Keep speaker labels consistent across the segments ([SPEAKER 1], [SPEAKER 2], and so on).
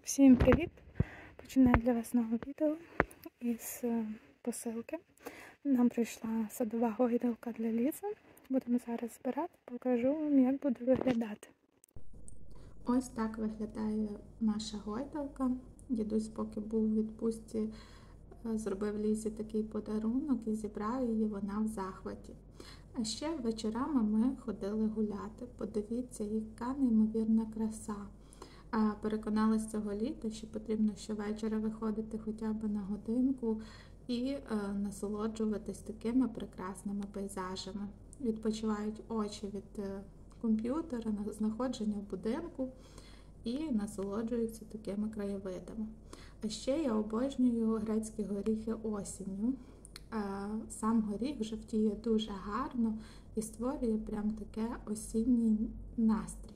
[SPEAKER 1] Всім привіт! Починаю для вас нове відео із посилки. Нам прийшла садова гойдалка для Лізи. Будемо зараз збирати, покажу вам, як буде виглядати. Ось так виглядає наша гойдалка. Дідусь, поки був у відпустці, зробив Лізі такий подарунок і зібрав її, вона в захваті. А ще вечорами ми ходили гуляти. Подивіться, яка неймовірна краса. Переконалася цього літа, що потрібно щовечора виходити хоча б на годинку і насолоджуватись такими прекрасними пейзажами. Відпочивають очі від комп'ютера, знаходження в будинку і насолоджуються такими краєвидами. А ще я обожнюю грецькі горіхи осінню. Сам горіх жовтіє дуже гарно і створює прям таке осінній настрій.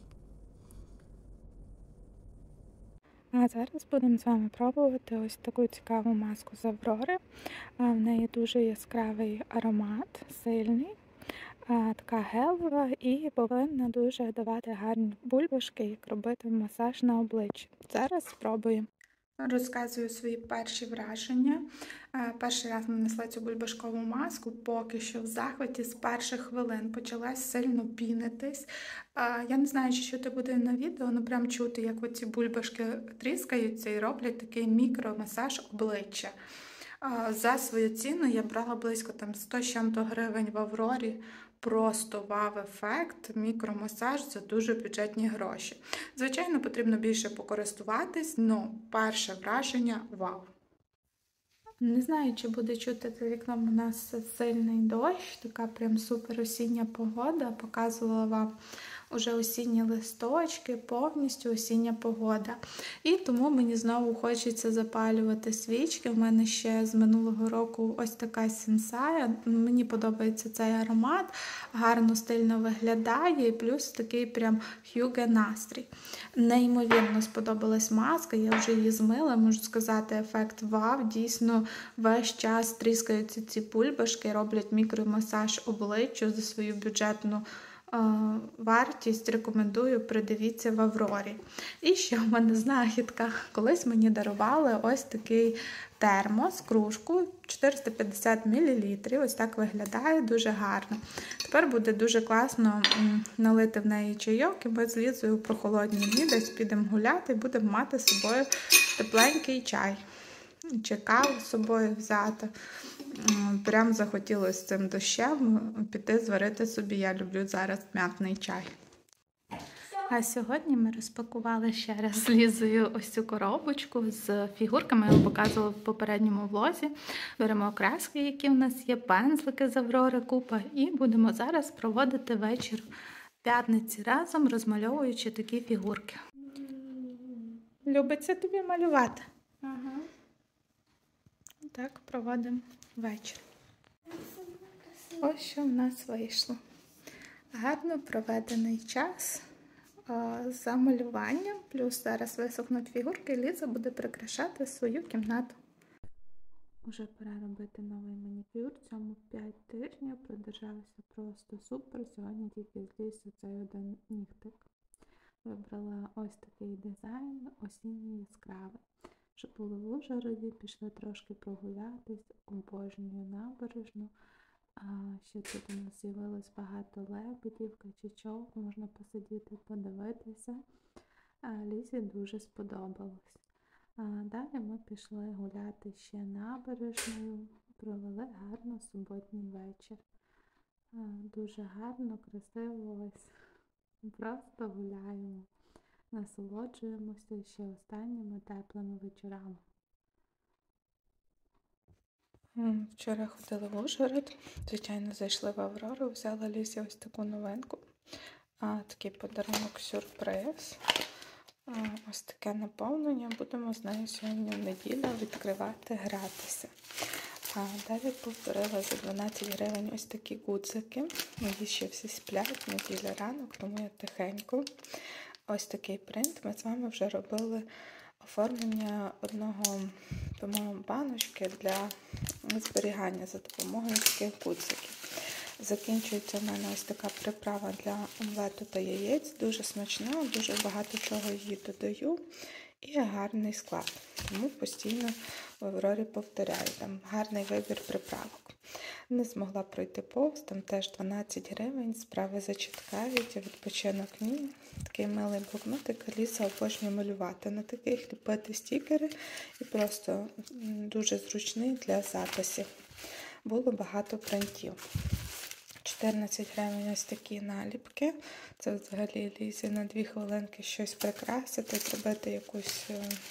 [SPEAKER 1] А зараз будемо з вами пробувати ось таку цікаву маску з Аврори. В неї дуже яскравий аромат, сильний, така гелева і повинна дуже давати гарні бульбашки, як робити масаж на обличчі. Зараз спробуємо. Розказую свої перші враження. Перший раз нанесла цю бульбашкову маску, поки що в захваті з перших хвилин почала сильно пінитись. Я не знаю, чи чути буде на відео, але прям чути, як оці бульбашки тріскаються і роблять такий мікромасаж обличчя. За свою ціну я брала близько 100 з чим-то гривень в Аврорі. Просто вау-ефект, мікромасаж за дуже бюджетні гроші. Звичайно, потрібно більше покористуватись, але перше враження – вау. Не знаю, чи буде чути за вікном у нас сильний дощ, така прям супер осіння погода. Показувала вам уже осінні листочки, повністю осіння погода. І тому мені знову хочеться запалювати свічки. У мене ще з минулого року ось така сенсая. Мені подобається цей аромат, гарно, стильно виглядає і плюс такий прям х'юге настрій. Неймовірно сподобалась маска, я вже її змила, можу сказати, ефект вау. Дійсно, весь час тріскаються ці бульбашки, роблять мікромасаж обличчю за свою бюджетну вартість. Рекомендую, придивіться в Аврорі. І ще в мене знахідка. Колись мені дарували ось такий термос, кружку, 450 мл. Ось так виглядає, дуже гарно. Тепер буде дуже класно налити в неї чайок, і ми з Лізою в прохолодні дні десь підемо гуляти і будемо мати з собою тепленький чай. Чи каву з собою взяти. Прям захотілося з цим дощем піти зварити собі. Я люблю зараз м'ятний чай. А сьогодні ми розпакували ще раз з Лізою ось цю коробочку з фігурками. Я вам показувала в попередньому влозі. Беремо краски, які в нас є, пензлики з Аврори, купа. І будемо зараз проводити вечір п'ятниці разом, розмальовуючи такі фігурки. Любиться тобі малювати? Ага. Так, проводимо вечір. Ось що в нас вийшло. Гарно проведений час за малюванням, плюс зараз висохнуть фігурки, і Ліза буде прикрашати свою кімнату. Уже пора робити новий манікюр. Цьому 5 тижнів продержався просто супер. Сьогодні тільки злізся цей один нігтик. Вибрала ось такий дизайн, осінній яскравий. Щоб були в Ужгороді, пішли трошки прогулятись, обожнюю набережну. Ще тут у нас з'явилось багато лебедів, качечок, можна посидіти, подивитися. Лізі дуже сподобалось. Далі ми пішли гуляти ще набережною, провели гарно суботній вечір. Дуже гарно, красиво, ось просто гуляємо. Насолоджуємося ще останніми теплими вечорами. Вчора ходили в Ужгород, звичайно, зайшли в Аврору, взяла Лізі ось таку новинку. Такий подарунок-сюрприз. Ось таке наповнення. Будемо з нею сьогодні в неділю відкривати, гратися. Далі повторила за 12 гривень ось такі гудзики. Мої ще всі сплять, неділя ранок, тому я тихенько. Ось такий принт. Ми з вами вже робили оформлення одного, по-моєму, баночки для зберігання за допомогою таких гудзиків. Закінчується в мене ось така приправа для омлету та яєць. Дуже смачна, дуже багато чого її додаю. і гарний склад. Тому постійно в Аврорі повторяю, там гарний вибір приправок. Не змогла пройти повз, там теж 12 гривень, справи зачіткають, а відпочинок ні. Такий милий блокнотик, Аліса обожнює малювати. На таких ліпити стікери і просто дуже зручний для записів. Було багато принтів. 14 гривень ось такі наліпки. Це взагалі Лізі на 2 хвилинки щось прикрасити, зробити якусь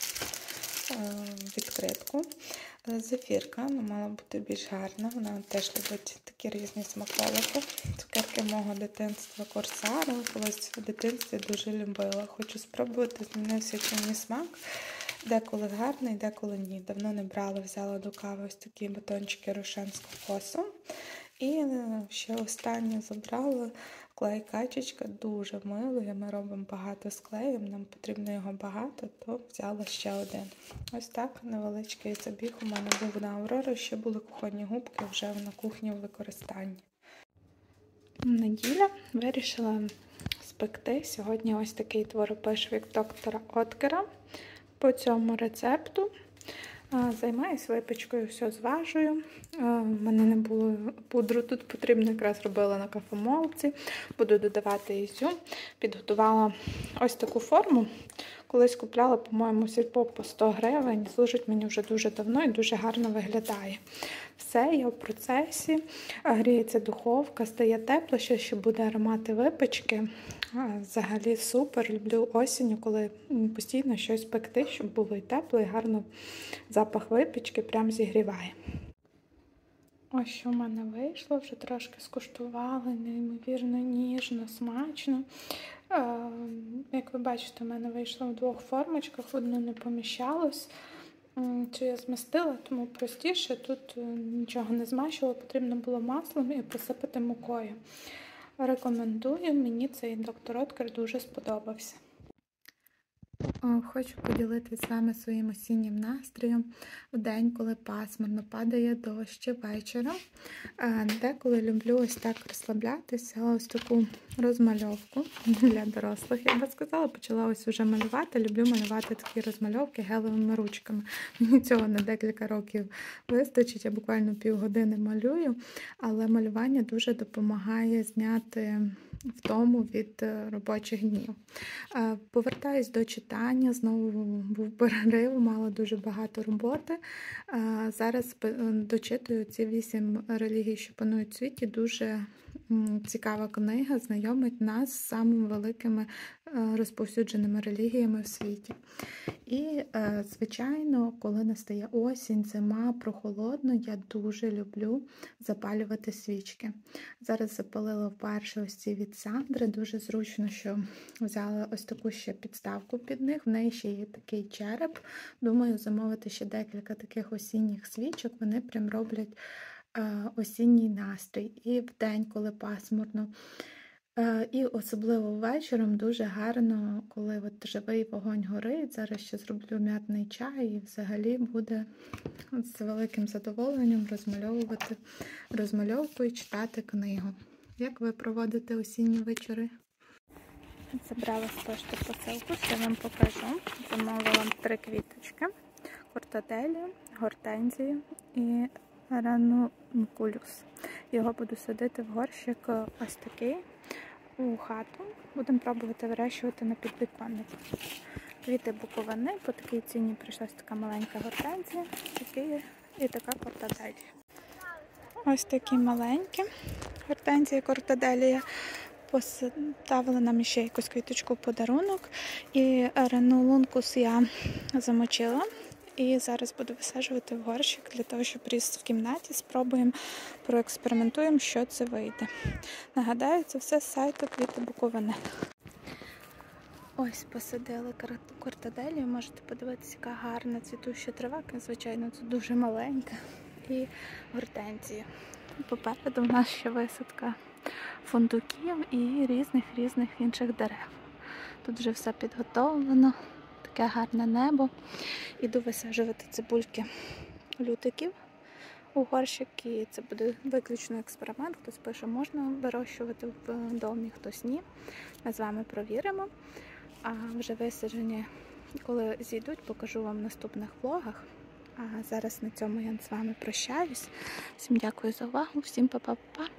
[SPEAKER 1] відкритку. Зефірка, мала бути більш гарна, вона теж любить такі різні смаколики. Цукерки мого дитинства Корсаро, колись в дитинстві дуже любила. Хочу спробувати, змінився чимний смак. Деколи гарний, деколи ні. Давно не брала, взяла до кави ось такі батончики Рошен з кокосом. І ще останнє забрала клей-качечка, дуже милий. Ми робимо багато з клеєм, нам потрібно його багато, то взяла ще один. Ось так невеличкий забіг у мене був на Аврору, ще були кухонні губки вже на кухні в використанні. Неділя, вирішила спекти сьогодні ось такий творопиш від доктора Откера. По цьому рецепту займаюся випічкою, все зважую. У мене не було пудру, тут потрібно, якраз робила на кафемолці. Буду додавати ізюм. Підготувала ось таку форму. Колись купляла, по-моєму, сільпо по 100 гривень. Служить мені вже дуже давно і дуже гарно виглядає. Все, я в процесі. Гріється духовка, стає тепло, ще буде аромати випічки. Взагалі супер. Люблю осінню, коли постійно щось пекти, щоб було і тепло, і гарно запах випічки прям зігріває. Ось що в мене вийшло, вже трошки скуштувала, неймовірно ніжно, смачно. Як ви бачите, в мене вийшло в 2 формочках, одну не поміщалось. Чи я змастила, тому простіше, тут нічого не змащувала, потрібно було маслом і посипати мукою. Рекомендую, мені цей доктор Откер дуже сподобався. Хочу поділитися з вами своїм осіннім настроєм в день, коли пасмурно, падає дощ вечором. Деколи люблю ось так розслаблятися, ось таку розмальовку для дорослих. Я би сказала, почала ось вже малювати. Люблю малювати такі розмальовки гелевими ручками. Мені цього на декілька років вистачить, я буквально півгодини малюю, але малювання дуже допомагає зняти втому від робочих днів. Повертаюсь до читання, знову був перерив, мала дуже багато роботи. Зараз дочитую ці 8 релігій, що панують у світі. Дуже цікава книга, знайомить нас з самими великими розповсюдженими релігіями в світі. І, звичайно, коли настає осінь, зима, прохолодно, я дуже люблю запалювати свічки. Зараз запалила вперше ось ці від Сандри. Дуже зручно, що взяла ось таку ще підставку під них. В неї ще є такий череп. Думаю, замовити ще декілька таких осінніх свічок. Вони прям роблять осінній настрій. І в день, коли пасмурно. І особливо вечором дуже гарно, коли от живий вогонь горить. Зараз ще зроблю м'ятний чай і взагалі буде з великим задоволенням розмальовувати розмальовку і читати книгу. Як ви проводите осінні вечори? Забрала з пошти посилку, що вам покажу. Замовила 3 квіточки. Кортаделію, гортензію і ранункулюс. Його буду садити в горщик ось такий у хату. Будемо пробувати вирощувати на підвіконниці. Квіти буковини, по такій ціні прийшлась така маленька гортензія і така кортаделія. Ось такі маленькі гортензія, кортаделія. Поставила нам ще якусь квіточку в подарунок. І ранункулюс я замочила. І зараз буду висаджувати в горщик для того, щоб ріс в кімнаті. Спробуємо, проекспериментуємо, що це вийде. Нагадаю, це все з сайту Квіти Буковини. Ось посадили кортаделію. Можете подивитися, яка гарна цвітуща трава. Звичайно, це дуже маленька. І гортензія. Попереду в нас ще висадка фундуків і різних інших дерев. Тут вже все підготовлено. Таке гарне небо. Іду висаджувати цибульки лютиків у горщик. І це буде виключно експеримент. Хтось пише, можна вирощувати в домі, хтось ні. Ми з вами провіримо. А вже висаджені Коли зійдуть, покажу вам в наступних влогах. А зараз на цьому я з вами прощаюсь. Всім дякую за увагу, всім па-па-па.